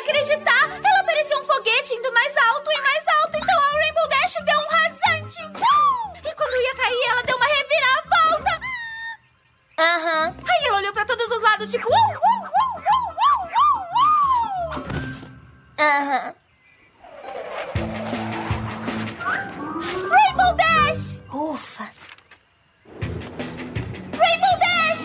acreditar! Ela parecia um foguete indo mais alto e mais alto, então a Rainbow Dash deu um rasante. E quando ia cair, ela deu uma reviravolta. Aham. Aí ela olhou pra todos os lados, tipo... Aham. Rainbow Dash! Ufa. Rainbow Dash!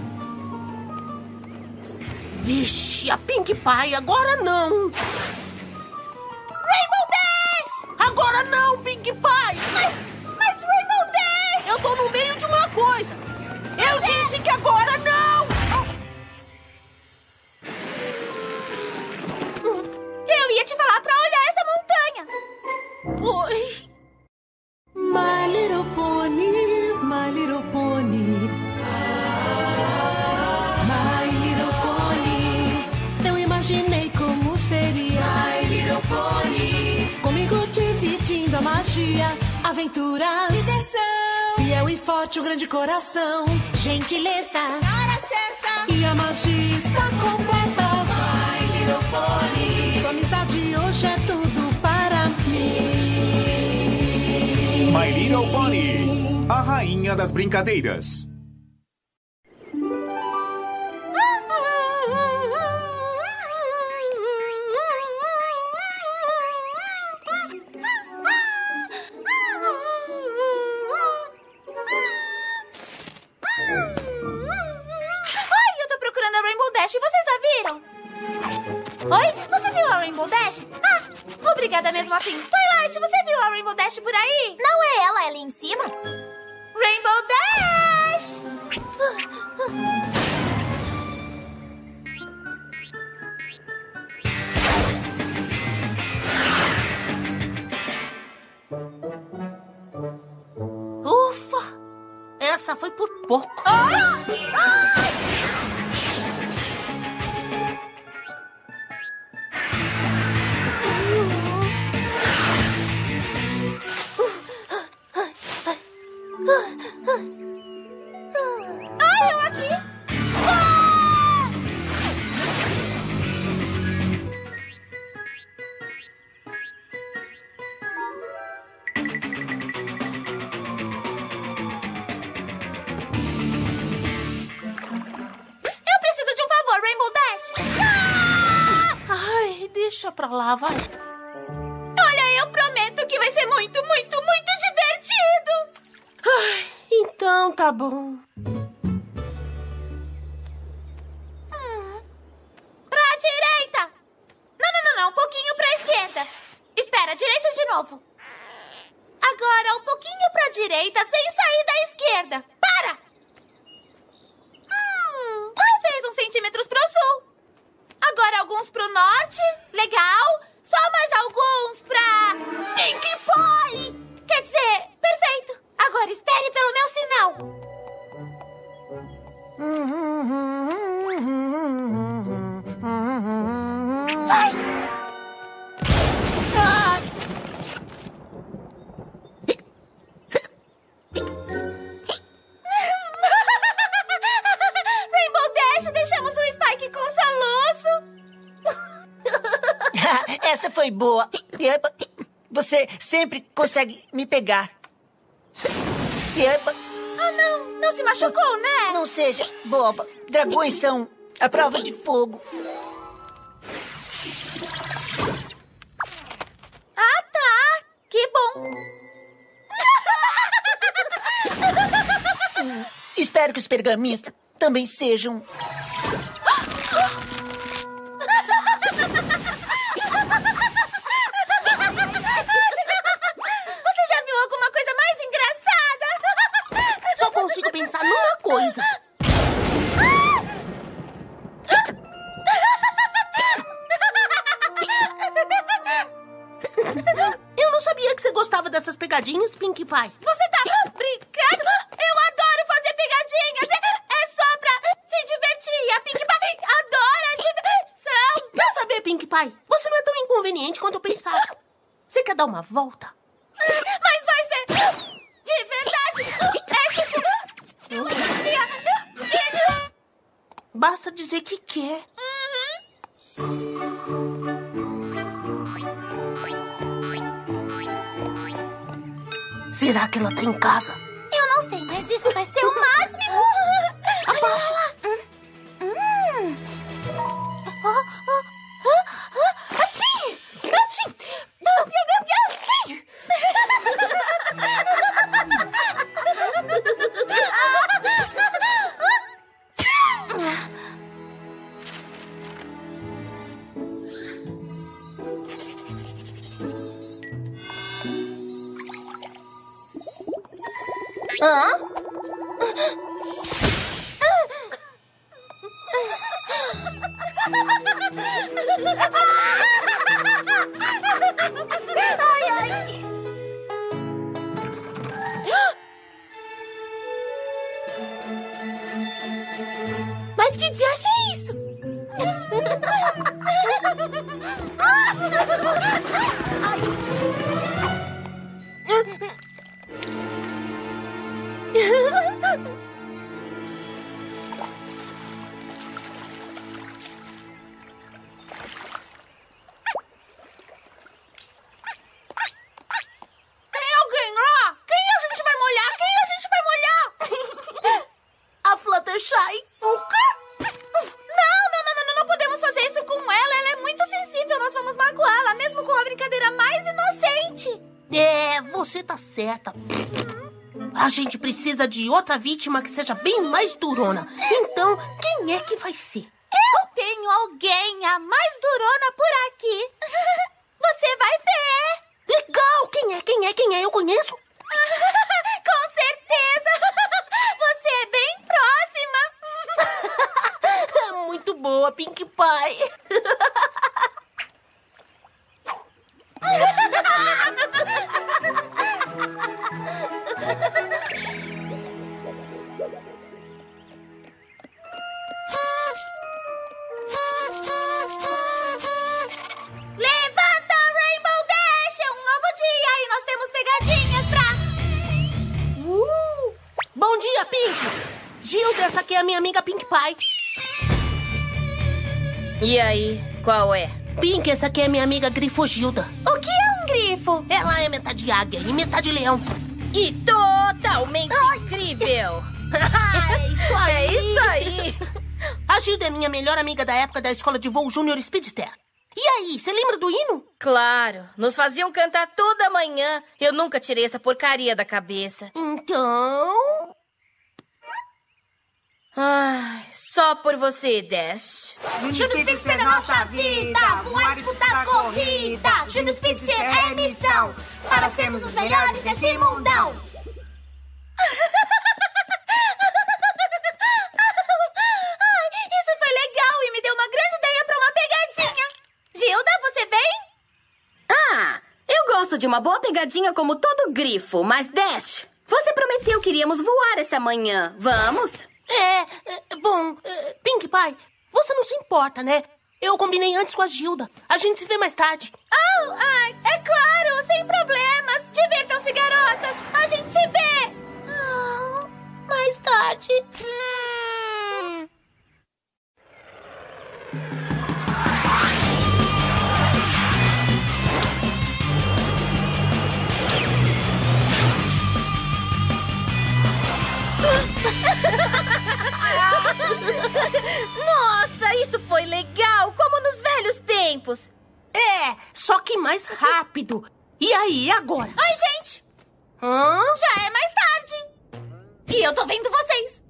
Vixe, a Pinkie Pie, agora não! Rainbow Dash! Agora não, Pinkie Pie! Mas Rainbow Dash! Eu tô no meio de uma coisa! Eu disse que agora não! Eu ia te falar pra olhar essa montanha! Oi! My little pony, my little pony. My little pony. Eu imaginei como seria My little pony. Comigo dividindo a magia, aventuras, diversão. Fiel e forte, um grande coração. Gentileza, na hora certa. E a magia está completa. My little pony. Sua amizade hoje é tudo para mim. My Little Pony, a rainha das brincadeiras. Ai, eu tô procurando a Rainbow Dash, vocês a viram? Oi? Você viu a Rainbow Dash? Ah, obrigada mesmo assim. Twilight, você viu a Rainbow Dash por aí? Não é ela ali em cima? Rainbow Dash! Ufa! Essa foi por pouco. Ai, eu aqui! Eu preciso de um favor, Rainbow Dash! Ai, deixa pra lá, vai. Olha, eu prometo que vai ser muito, muito, muito divertido! Ai, então tá bom. Pra direita! Não, um pouquinho pra esquerda. Espera, direita de novo. Agora um pouquinho pra direita sem sair da esquerda. Para! Talvez uns centímetros pro sul. Agora alguns pro norte. Legal. Só mais alguns pra... Pinkie Pie! Quer dizer, perfeito. Agora espere pelo meu sinal. Vai! Rainbow Dash, deixamos o Spike com soluço. Essa foi boa. Epa, você sempre consegue me pegar. Epa, Ah, não se machucou, né? não seja boba. Dragões são a prova de fogo. Ah, tá. Que bom. Espero que os pergaminhos também sejam. Você já viu alguma coisa mais engraçada? Só consigo pensar numa coisa. Eu não sabia que você gostava dessas pegadinhas, Pinkie Pie. Você tá brincando? Eu adoro fazer pegadinhas. É só pra se divertir. A Pinkie Pie adora diversão. Quer saber, Pinkie Pie? Você não é tão inconveniente quanto eu pensava. Você quer dar uma volta? Mas vai ser de verdade. Basta dizer que quer. Uhum. Será que ela tá em casa? Eu não sei, mas isso vai ser o máximo. Abaixa. Mas que diacho é isso? Tem alguém lá? Quem a gente vai molhar? Quem a gente vai molhar? A Fluttershy. O quê? Não podemos fazer isso com ela. Ela é muito sensível. Nós vamos magoá-la, mesmo com a brincadeira mais inocente. É, você tá certa. A gente precisa de outra vítima que seja bem mais durona. Então, quem é que vai ser? Eu tenho alguém, a mais durona por aqui. Você vai ver. Legal! Quem é? Eu conheço? Com certeza. Você é bem próxima. Muito boa, Pinkie Pie. Levanta, Rainbow Dash. É um novo dia e nós temos pegadinhas pra... Bom dia, Pink. Gilda, essa aqui é a minha amiga Pinkie Pie. E aí, qual é? Pink, essa aqui é minha amiga Grifogilda. O que é um grifo? Ela é metade águia e metade leão. E totalmente incrível! É isso É isso aí! A Gilda é minha melhor amiga da época da escola de voo Júnior Speedster. E aí, você lembra do hino? Claro, nos faziam cantar toda manhã. Eu nunca tirei essa porcaria da cabeça. Então... Ai, só por você, Dash. Júnior Speedster é nossa vida. Voar, disputar corrida. Júnior Speedster é missão para sermos os melhores desse mundão. Isso foi legal e me deu uma grande ideia para uma pegadinha. Gilda, você vem? Ah, eu gosto de uma boa pegadinha como todo grifo, mas Dash, você prometeu que iríamos voar essa manhã. Vamos? Bom, Pinkie Pie, você não se importa, né? Eu combinei antes com a Gilda. A gente se vê mais tarde. É claro, sem problemas. Divirtam-se, garotas. A gente se vê. Mais tarde. Nossa, isso foi legal, como nos velhos tempos. Só que mais rápido. E aí, agora? Oi, gente. Hã? Já é mais tarde. E eu tô vendo vocês.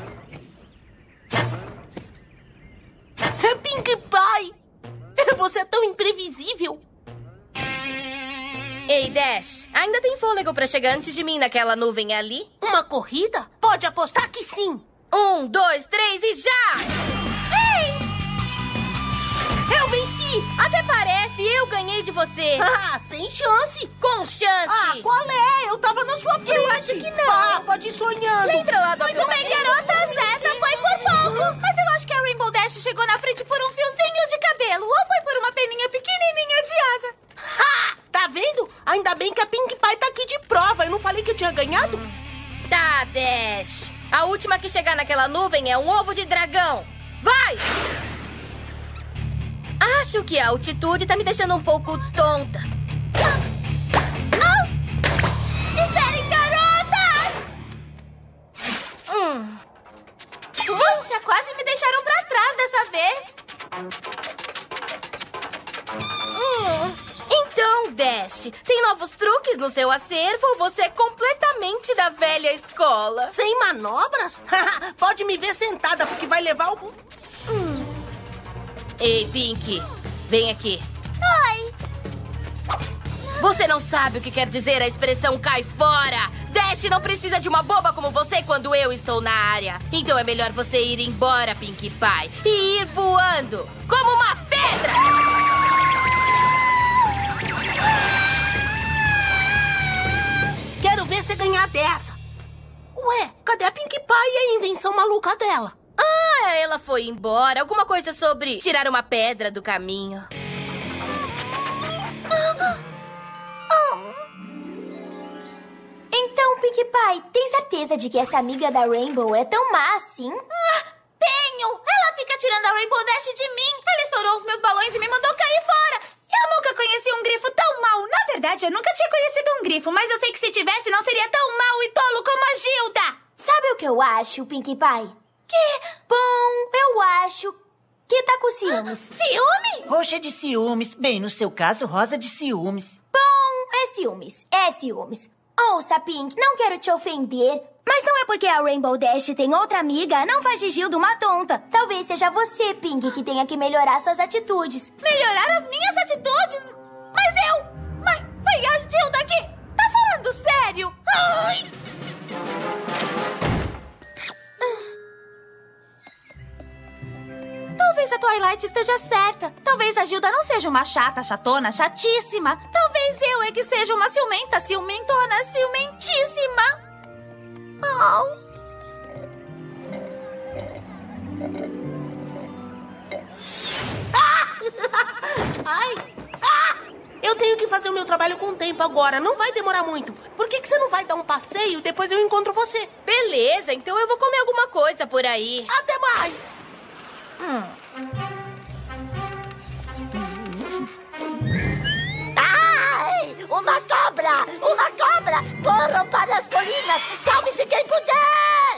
Pinkie Pie, você é tão imprevisível. Ei, Dash, ainda tem fôlego pra chegar antes de mim naquela nuvem ali? Uma corrida? Pode apostar que sim. 1, 2, 3 e já! Ei! Eu venci! Até parece, eu ganhei de você. Sem chance. Com chance. Qual é? Eu tava na sua frente. Eu acho que não. Pode ir sonhando. Lembra lá do Muito bem, garotas. Essa foi por pouco. Mas eu acho que a Rainbow Dash chegou na frente por um fiozinho de cabelo. Ou foi por uma peninha pequenininha de asa. Tá vendo? Ainda bem que a Pinkie Pie tá aqui de prova. Eu não falei que eu tinha ganhado? Tá, Dash. A última que chegar naquela nuvem é um ovo de dragão. Vai! Acho que a altitude tá me deixando um pouco tonta. Esperem, capaz dessa vez. Então, Dash, tem novos truques no seu acervo ou você é completamente da velha escola? Sem manobras? Pode me ver sentada, porque vai levar algum... Ei, Pink, vem aqui. Oi. Você não sabe o que quer dizer a expressão cai fora. Dash não precisa de uma boba como você quando eu estou na área. Então é melhor você ir embora, Pinkie Pie, e ir voando como uma pedra. Quero ver você ganhar dessa. Ué, cadê a Pinkie Pie e a invenção maluca dela? Ah, ela foi embora. Alguma coisa sobre tirar uma pedra do caminho. Então, Pinkie Pie, tem certeza de que essa amiga da Rainbow é tão má assim? Tenho! Ela fica tirando a Rainbow Dash de mim. Ela estourou os meus balões e me mandou cair fora. Eu nunca conheci um grifo tão mau. Na verdade, eu nunca tinha conhecido um grifo, mas eu sei que se tivesse, não seria tão mau e tolo como a Gilda. Sabe o que eu acho, Pinkie Pie? Que? Bom, eu acho que tá com ciúmes. Ciúme? Roxa de ciúmes. Bem, no seu caso, rosa de ciúmes. Bom, é ciúmes. É ciúmes. Ouça, Pink, não quero te ofender, mas não é porque a Rainbow Dash tem outra amiga, não faz de Gilda uma tonta. Talvez seja você, Pink, que tenha que melhorar suas atitudes. Melhorar as minhas atitudes? Mas foi a Gilda que... Tá falando sério? Ai! Talvez a Twilight esteja certa. Talvez a Gilda não seja uma chata, chatona, chatíssima. Talvez eu é que seja uma ciumenta, ciumentona, ciumentíssima. Oh. Ai! Eu tenho que fazer o meu trabalho com tempo agora. Não vai demorar muito. Por que você não vai dar um passeio? Depois eu encontro você. Beleza, então eu vou comer alguma coisa por aí. Até mais! Ai! Uma cobra! Uma cobra! Corram para as colinas! Salve-se quem puder!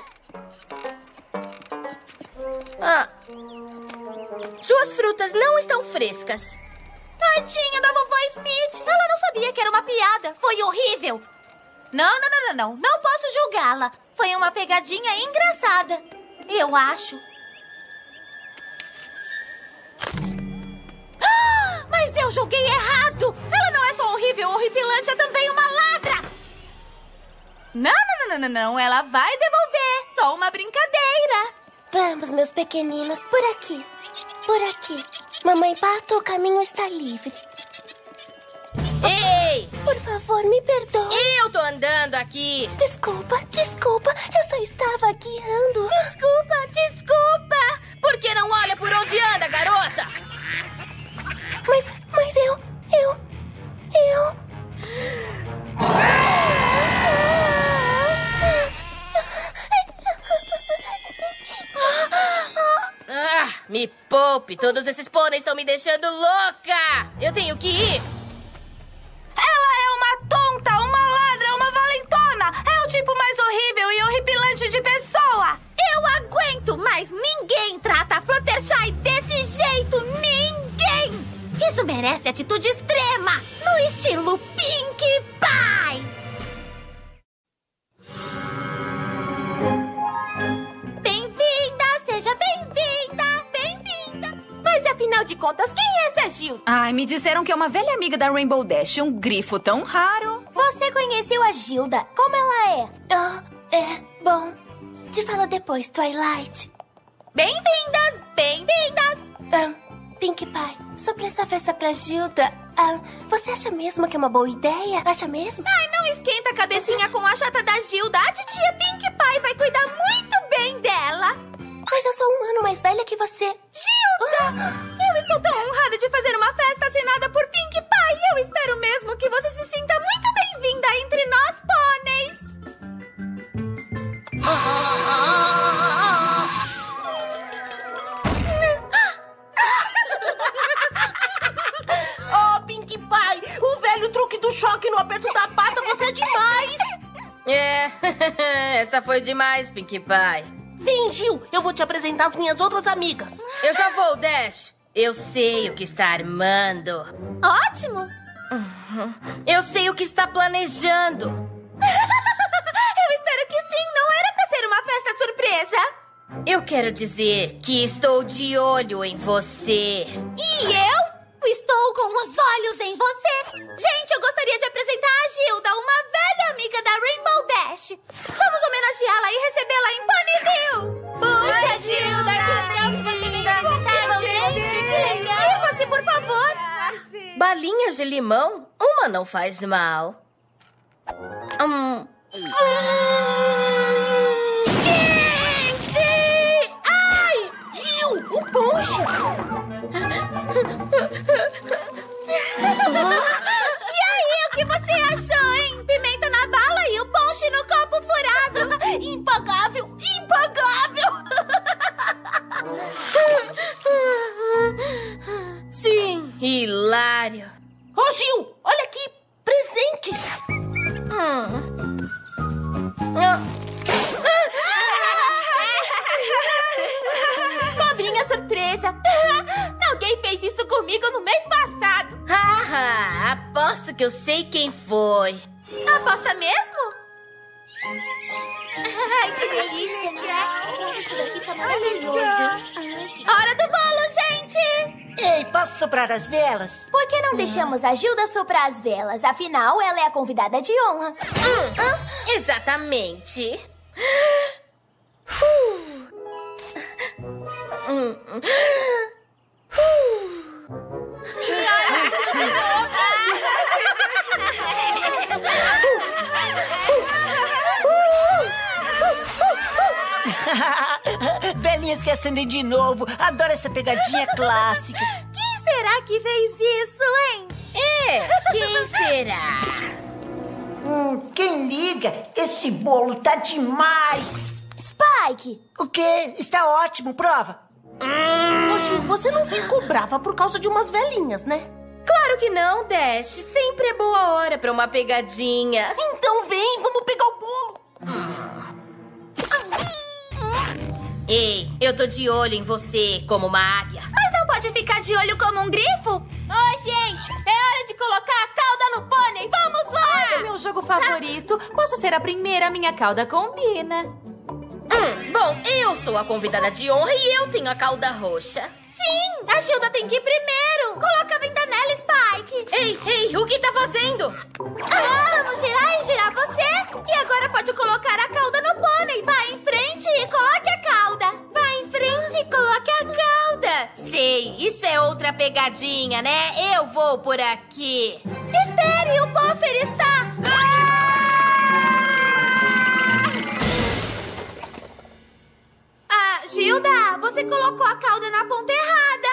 Suas frutas não estão frescas. Tadinha da vovó Smith. Ela não sabia que era uma piada. Foi horrível. Não. Não posso julgá-la. Foi uma pegadinha engraçada. Eu acho. Mas eu julguei errado! Ela não é só horrível, horripilante, é também uma ladra! Não, ela vai devolver! Só uma brincadeira! Vamos, meus pequeninos, por aqui. Por aqui. Mamãe Pato, o caminho está livre. Ei! Por favor, me perdoe. Eu tô andando aqui. Desculpa, eu só estava guiando. Desculpa! Por que não olha por onde anda, garota? Mas eu... Me poupe! Todos esses pôneis estão me deixando louca! Eu tenho que ir! Ela é uma tonta, uma ladra, uma valentona! É o tipo mais horrível e horripilante de pessoa! Eu aguento, mas ninguém trata a Fluttershy desse jeito! Ninguém! Isso merece atitude extrema! No estilo Pinkie Pie! Bem-vinda! Seja bem-vinda! Bem-vinda! Mas afinal de contas, quem é essa Gilda? Ai, me disseram que é uma velha amiga da Rainbow Dash, um grifo tão raro. Você conheceu a Gilda? Como ela é? Bom, te falo depois, Twilight. Bem-vindas! Bem-vindas! Pinkie Pie, sobre essa festa pra Gilda, você acha mesmo que é uma boa ideia? Acha mesmo? Ai, não esquenta a cabecinha com a chata da Gilda. A titia Pinkie Pie vai cuidar muito bem dela. Mas eu sou 1 ano mais velha que você. Gilda! Eu estou tão honrada de fazer uma festa assinada por Pinkie Pie. Eu espero mesmo que você se sinta muito bem-vinda entre nós, pôneis. Oh, Pinkie Pie! O velho truque do choque no aperto da pata, você é demais! Essa foi demais, Pinkie Pie. Vem, Gil, eu vou te apresentar as minhas outras amigas. Eu já vou, Dash. Eu sei o que está armando. Ótimo! Eu sei o que está planejando. Eu espero que sim. Não era pra ser uma festa surpresa. Eu quero dizer que estou de olho em você. E eu estou com os olhos em você. Gente, eu gostaria de apresentar a Gilda, uma velha amiga da Rainbow Dash. Vamos homenageá-la e recebê-la em Ponyville. Puxa, Gilda, que legal que você veio visitar a gente. Que legal. Sirva-se, por favor. Balinhas de limão? Uma não faz mal. Quente! Ai! Gil, o ponche! E aí, o que você achou, hein? Pimenta na bala e o ponche no copo furado. Impagável! Impagável! Sim, hilário. Ô, Gil, olha aqui, presentes! Pobrinha surpresa! Alguém fez isso comigo no mês passado. Aposto que eu sei quem foi. Aposta mesmo? Ai, que delícia, né? Isso daqui tá maravilhoso. Hora do bolo, gente! Ei, posso soprar as velas? Por que não deixamos a Gilda soprar as velas? Afinal, ela é a convidada de honra. Exatamente. Velhinhas que acendem de novo. Adoro essa pegadinha clássica. Quem será que fez isso, hein? Quem será? Quem liga? Esse bolo tá demais. Spike! O quê? Está ótimo, prova. Ô, Gil, você não ficou brava por causa de umas velhinhas, né? Claro que não, Dash. Sempre é boa hora pra uma pegadinha. Então vem, vamos pegar o bolo. Ei, eu tô de olho em você como uma águia. Mas não pode ficar de olho como um grifo? Oi, gente! É hora de colocar a cauda no pônei! Vamos lá! É meu jogo favorito. Posso ser a primeira, minha cauda combina. Bom, eu sou a convidada de honra e eu tenho a cauda roxa. Sim! A Gilda tem que ir primeiro! Coloca a venda nela, Spike! Ei, o que tá fazendo? Vamos girar e girar você! E agora pode colocar a cauda no pônei! Vá em frente e coloque a cauda! Vá em frente e coloque a cauda! Sei, isso é outra pegadinha, né? Eu vou por aqui. Espere! O pôster está... Gilda, você colocou a cauda na ponta errada.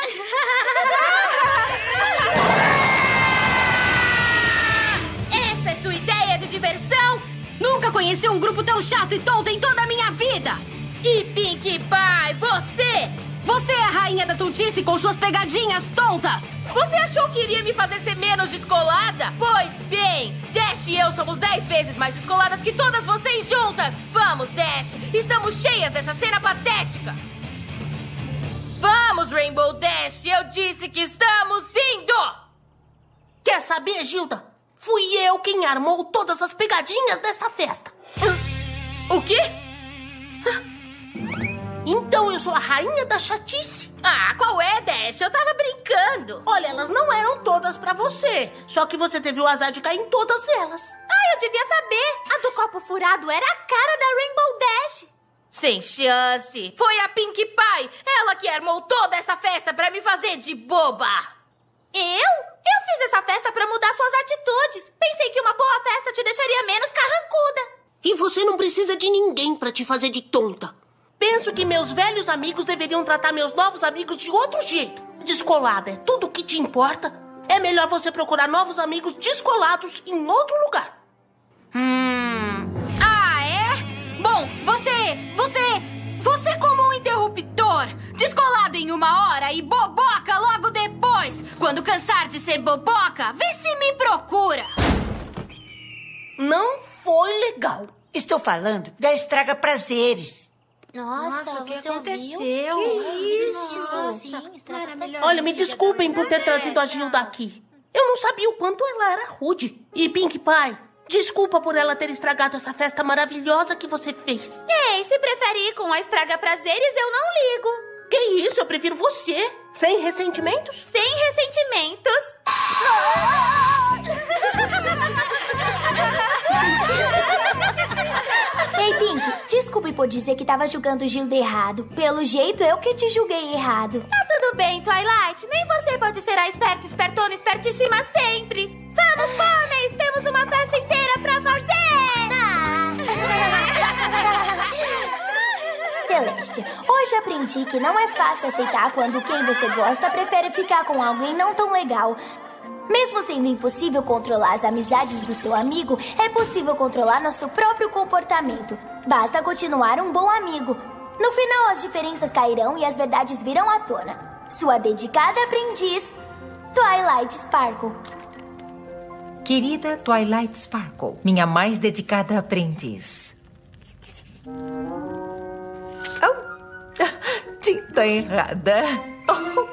Essa é sua ideia de diversão? Nunca conheci um grupo tão chato e tonto em toda a minha vida. E Pinkie Pie, você é a rainha da tontice com suas pegadinhas tontas. Você achou que iria me fazer ser menos descolada? Pois bem, Dash e eu somos 10 vezes mais descoladas que todas vocês juntas. Vamos, Dash, estamos cheias dessa cena patética. Vamos, Rainbow Dash, eu disse que estamos indo. Quer saber, Gilda? Fui eu quem armou todas as pegadinhas dessa festa. O quê? Então eu sou a rainha da chatice. Qual é, Dash? Eu tava brincando. Olha, elas não eram todas pra você. Só que você teve o azar de cair em todas elas. Eu devia saber. A do copo furado era a cara da Rainbow Dash. Sem chance. Foi a Pinkie Pie. Ela que armou toda essa festa pra me fazer de boba. Eu? Eu fiz essa festa pra mudar suas atitudes. Pensei que uma boa festa te deixaria menos carrancuda. E você não precisa de ninguém pra te fazer de tonta. Penso que meus velhos amigos deveriam tratar meus novos amigos de outro jeito. Descolada é tudo o que te importa. É melhor você procurar novos amigos descolados em outro lugar. É? Bom, você como um interruptor, descolado em 1 hora e boboca logo depois. Quando cansar de ser boboca, vê se me procura. Não foi legal. Estou falando da Estraga Prazeres. Nossa, o que você aconteceu? ouviu? Que isso? Olha, me desculpem por ter trazido a Gilda aqui. Eu não sabia o quanto ela era rude. E Pinkie Pie, desculpa por ela ter estragado essa festa maravilhosa que você fez. Ei, se prefere ir com a estraga prazeres, eu não ligo. Que isso? Eu prefiro você. Sem ressentimentos? Sem ressentimentos. Ei, Pink, desculpe por dizer que tava julgando Gilda errado. Pelo jeito, eu que te julguei errado. Tá tudo bem, Twilight. Nem você pode ser a esperta, espertona, espertíssima sempre. Vamos, pôneis! Temos uma festa inteira pra fazer! Celeste, hoje aprendi que não é fácil aceitar quando quem você gosta prefere ficar com alguém não tão legal. Mesmo sendo impossível controlar as amizades do seu amigo, é possível controlar nosso próprio comportamento. Basta continuar um bom amigo. No final, as diferenças cairão e as verdades virão à tona. Sua dedicada aprendiz, Twilight Sparkle. Querida Twilight Sparkle, minha mais dedicada aprendiz. Oh, tinta errada. Oh.